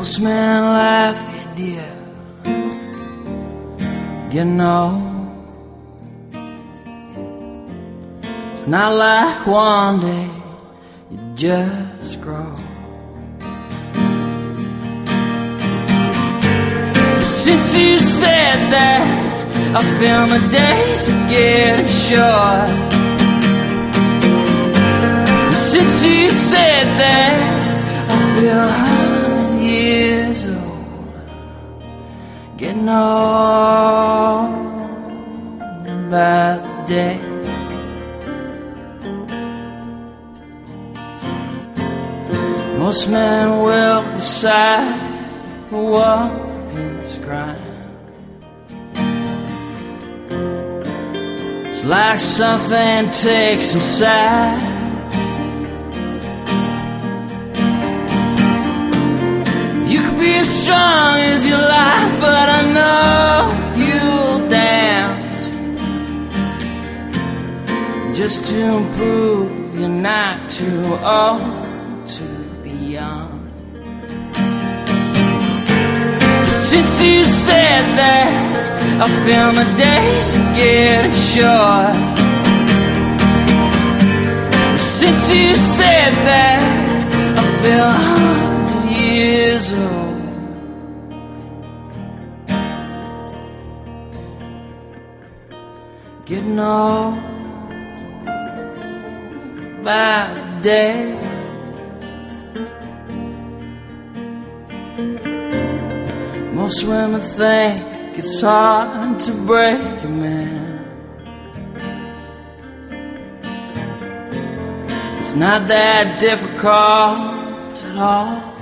Most men laugh at the idea getting old. It's not like one day you just grow. Since you said that, I feel my days are getting short. Since you said that, I feel 100 years old, getting old by the day. Most men will decide for what is crime. It's like something takes inside. You could be as strong as you like, but I know you'll dance just to prove you're not too old to be young. Since you said that, I feel my days are getting short. Since you said that, I feel 100 years old, getting old by the day. Most women think it's hard to break a man. It's not that difficult at all.